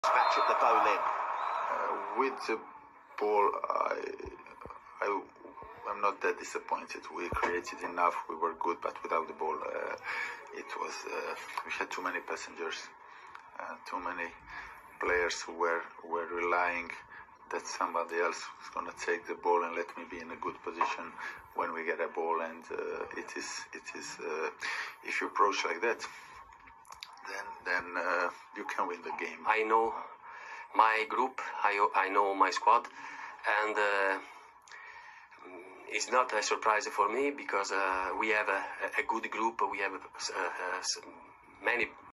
Match at the bowling. With the ball, I'm not that disappointed. We created enough. We were good, but without the ball, it was. We had too many passengers, too many players who were relying that somebody else was going to take the ball and let me be in a good position when we get a ball. And it is. If you approach like that, then you can win the game. I know my group, I know my squad, and it's not a surprise for me because we have a good group. We have many